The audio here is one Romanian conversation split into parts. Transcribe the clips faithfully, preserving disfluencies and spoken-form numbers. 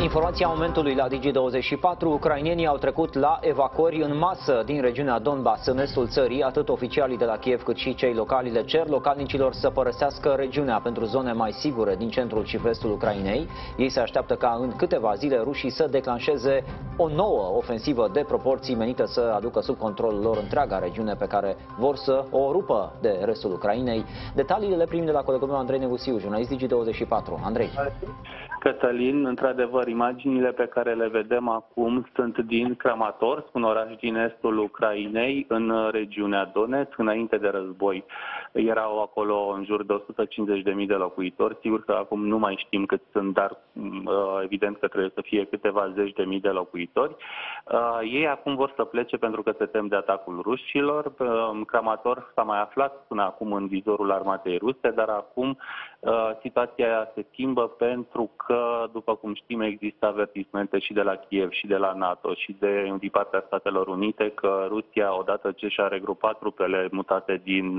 Informația momentului la Digi douăzeci și patru, ucrainenii au trecut la evacuări în masă din regiunea Donbass, în estul țării. Atât oficialii de la Kiev cât și cei locali le cer localnicilor să părăsească regiunea pentru zone mai sigure din centrul și vestul Ucrainei. Ei se așteaptă ca în câteva zile rușii să declanșeze o nouă ofensivă de proporții menită să aducă sub controlul lor întreaga regiune pe care vor să o rupă de restul Ucrainei. Detaliile le primim de la colegul meu Andrei Negusiu, jurnalist Digi douăzeci și patru. Andrei. Cătălin, într-adevăr, imaginile pe care le vedem acum sunt din Kramatorsk, un oraș din estul Ucrainei, în regiunea Donetsk. Înainte de război erau acolo în jur de o sută cincizeci de mii de locuitori. Sigur că acum nu mai știm cât sunt, dar evident că trebuie să fie câteva zeci de mii de locuitori. Ei acum vor să plece pentru că se tem de atacul rușilor. Kramatorsk s-a mai aflat până acum în vizorul armatei ruse, dar acum situația se schimbă pentru că, după cum știm, există avertismente și de la Kiev și de la NATO și de din partea Statelor Unite că Rusia, odată ce și-a regrupat trupele mutate din,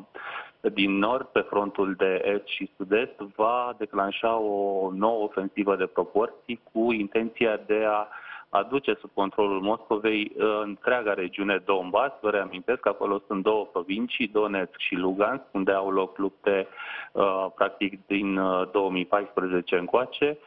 din nord pe frontul de est și sud-est, va declanșa o nouă ofensivă de proporții cu intenția de a aduce sub controlul Moscovei întreaga regiune Donbass. Vă reamintesc că acolo sunt două provincii, Donetsk și Lugansk, unde au loc lupte practic din două mii paisprezece încoace.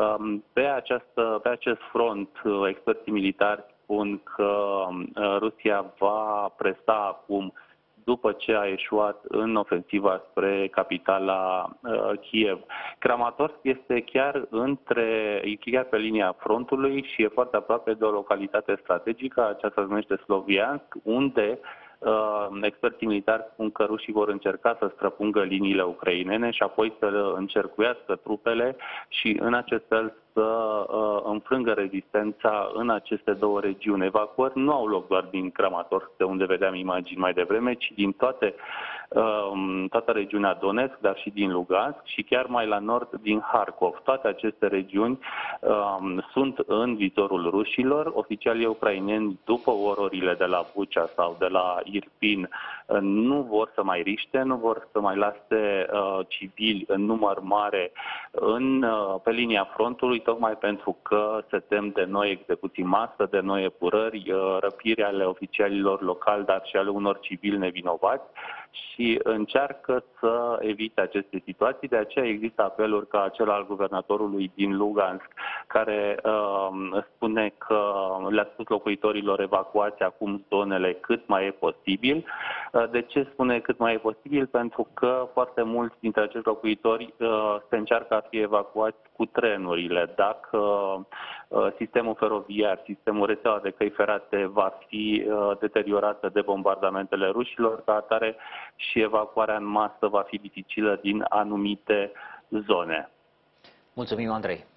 Pe, această, pe acest front, experții militari spun că Rusia va presa acum, după ce a eșuat în ofensiva spre capitala uh, Kiev. Kramatorsk este chiar între, e chiar pe linia frontului și e foarte aproape de o localitate strategică, aceasta se numește Sloviansk, unde uh, experții militari spun că rușii vor încerca să străpungă liniile ucrainene și apoi să încercuiască trupele și în acest fel să uh, înfrângă rezistența în aceste două regiuni. Evacuări nu au loc doar din Kramatorsk, de unde vedeam imagini mai devreme, ci din toate, uh, toată regiunea Donetsk, dar și din Lugansk și chiar mai la nord din Harkov. Toate aceste regiuni uh, sunt în vizorul rușilor. Oficialii ucraineni, după ororile de la Bucha sau de la Irpin, uh, nu vor să mai riște, nu vor să mai lase uh, civili în număr mare în, uh, pe linia frontului, tocmai pentru că se tem de noi execuții masă, de noi epurări, răpiri ale oficialilor locali, dar și ale unor civili nevinovați și încearcă să evite aceste situații. De aceea există apeluri ca acela al guvernatorului din Lugansk, care uh, spune că le-a spus locuitorilor evacuați acum zonele cât mai e posibil. Uh, de ce spune cât mai e posibil? Pentru că foarte mulți dintre acești locuitori uh, se încearcă a fi evacuați cu trenurile. Dacă uh, sistemul feroviar, sistemul rețeaua de căi ferate va fi uh, deteriorată de bombardamentele rușilor, ca atare și evacuarea în masă va fi dificilă din anumite zone. Mulțumim, Andrei.